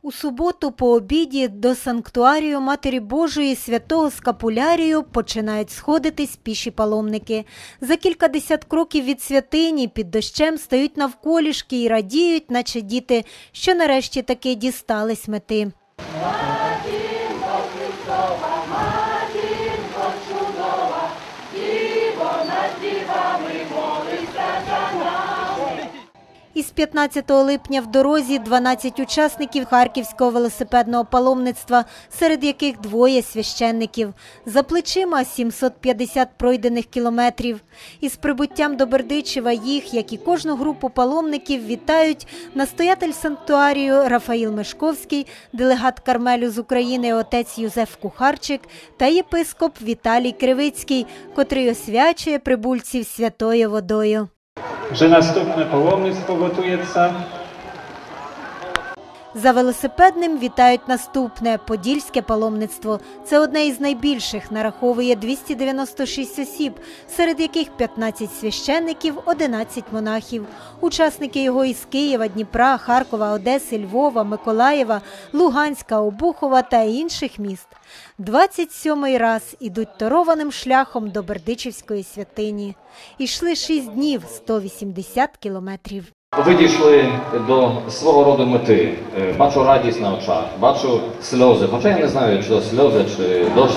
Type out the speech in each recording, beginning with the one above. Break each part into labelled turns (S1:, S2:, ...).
S1: У суботу по обіді до санктуарію Матері Божої Святого Скапулярію починають сходитись піші паломники. За кількадесят кроків від святині під дощем стають навколішки і радіють, наче діти, що нарешті таки дістались мети. Із 15 липня в дорозі 12 учасників харківського велосипедного паломництва, серед яких двоє священників. За плечима 750 пройдених кілометрів. Із прибуттям до Бердичева їх, як і кожну групу паломників, вітають настоятель санктуарію Рафаїл Мешковський, делегат Кармелю з України отець Юзеф Кухарчик та єпископ Віталій Кривицький, котрий освячує прибульців святою водою.
S2: Że następne pałomnictwo gotujecie.
S1: За велосипедним вітають наступне – Подільське паломництво. Це одне із найбільших, нараховує 296 осіб, серед яких 15 священників, 11 монахів. Учасники його із Києва, Дніпра, Харкова, Одеси, Львова, Миколаєва, Луганська, Обухова та інших міст. 27-й раз ідуть торованим шляхом до Бердичівської святині. Ішли 6 днів, 180 кілометрів.
S3: Ви дійшли до свого роду мети. Бачу радість на очах, бачу сльози. Хоча я не знаю, чи то сльози, чи дощ.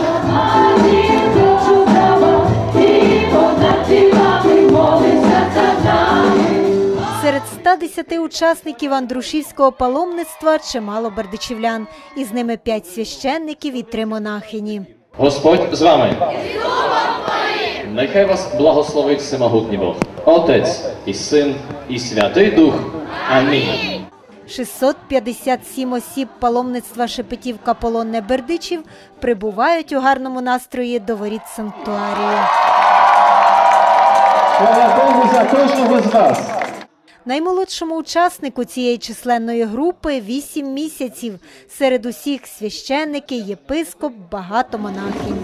S1: Серед 110 учасників Андрушівського паломництва чимало бердичівлян. Із ними 5 священників і 3 монахині.
S3: Господь з вами. Нехай вас благословить всемогутній Бог, Отець і Син і Святий Дух. Амінь.
S1: 657 осіб паломництва Шепетівка Полонне Бердичів прибувають у гарному настрої до воріт санктуарію.
S2: Слава Богу за кожного з вас.
S1: Наймолодшому учаснику цієї численної групи 8 місяців. Серед усіх священники, єпископ, багато монахинь.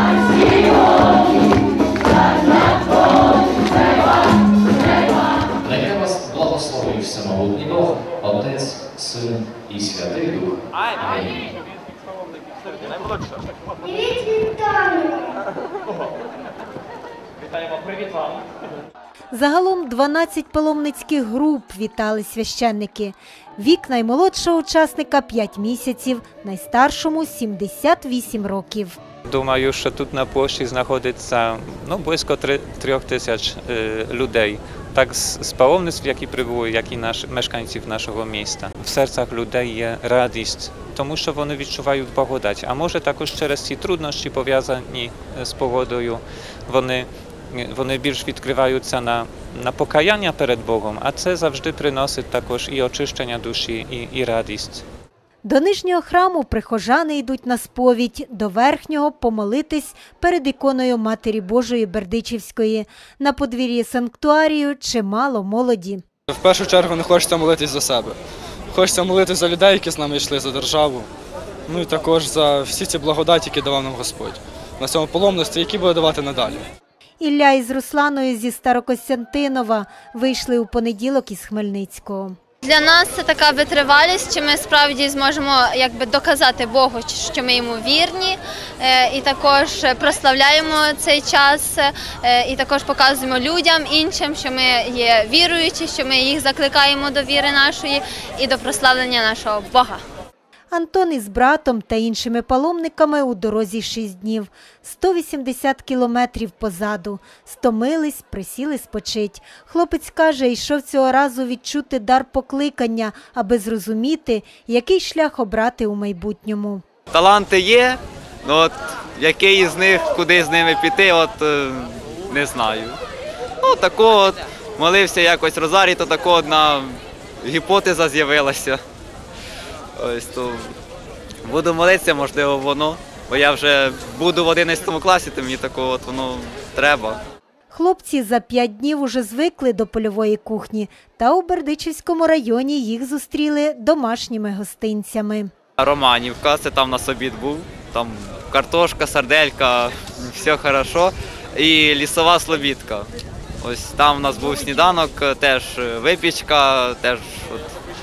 S3: Нехай вас благословить всемогутній Бог, Отець, Син і Святий Дух. Амінь.
S2: Вітаємо, привіт вам.
S1: Загалом 12 паломницьких груп вітали священники. Вік наймолодшого учасника – 5 місяців, найстаршому – 78 років.
S4: Думаю, що тут на площі знаходиться близько 3000 людей. Так з паломництв, які прибули, як і мешканців нашого міста. В серцях людей є радість, тому що вони відчувають благодать. А може також через ці труднощі, пов'язані з погодою, вони більш відкриваються на покаяння перед Богом, а це завжди приносить також і очищення душі, і радість.
S1: До нижнього храму прихожани йдуть на сповідь, до верхнього – помолитись перед іконою Матері Божої Бердичівської. На подвір'ї санктуарію чимало молоді.
S5: В першу чергу не хочеться молитись за себе. Хочеться молитись за людей, які з нами йшли, за державу. Ну і також за всі ці благодаті, які давав нам Господь. На цьому паломництві, які буде давати надалі.
S1: Ілля із Русланою зі Старокостянтинова вийшли у понеділок із Хмельницького.
S6: Для нас це така витривалість, що ми справді зможемо доказати Богу, що ми йому вірні, і також прославляємо цей час, і також показуємо людям іншим, що ми є віруючі, що ми їх закликаємо до віри нашої і до прославлення нашого Бога.
S1: Антон із братом та іншими паломниками у дорозі 6 днів. 180 кілометрів позаду. Стомились, присіли спочить. Хлопець каже, йшов цього разу відчути дар покликання, аби зрозуміти, який шлях обрати у майбутньому.
S7: Таланти є, який із них, куди з ними піти, не знаю. Такого молився якось розарій, то така одна гіпотеза з'явилася. Ось то буду молитися, можливо, воно, бо я вже буду в 11 класі, то мені такого воно треба.
S1: Хлопці за 5 днів уже звикли до польової кухні, та у Бердичівському районі їх зустріли домашніми гостинцями.
S7: Романівка, це там у нас обід був, там картошка, сарделька, все добре, і лісова слобідка. Ось там у нас був сніданок, теж випічка, теж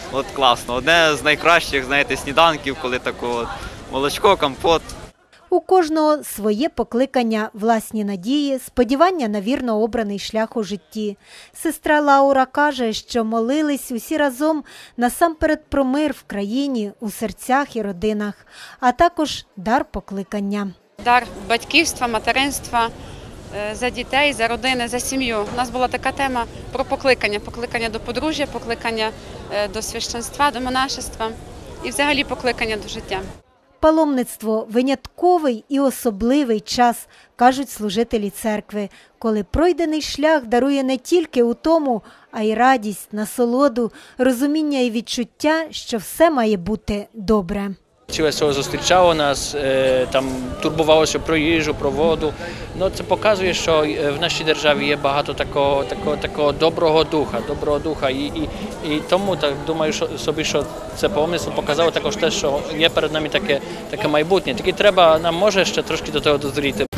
S7: от класно. Одне з найкращих, знаєте, сніданків, коли тако молочко, компот.
S1: У кожного своє покликання, власні надії, сподівання на вірно обраний шлях у житті. Сестра Лаура каже, що молились усі разом насамперед про мир в країні, у серцях і родинах, а також дар покликання.
S8: Дар батьківства, материнства, за дітей, за родини, за сім'ю. У нас була така тема про покликання. Покликання до подружжя, покликання до священства, до монашества і взагалі покликання до життя.
S1: Паломництво – винятковий і особливий час, кажуть служителі церкви, коли пройдений шлях дарує не тільки утому, а й радість, насолоду, розуміння і відчуття, що все має бути добре.
S9: ЧВСО зустрічало нас, там турбувалося про їжу, про воду. Ну, це показує, що в нашій державі є багато такого доброго духа. І тому так думаю, що це паломництво показало також те, що є перед нами таке майбутнє. Тільки треба, нам може ще трошки до того дозріти.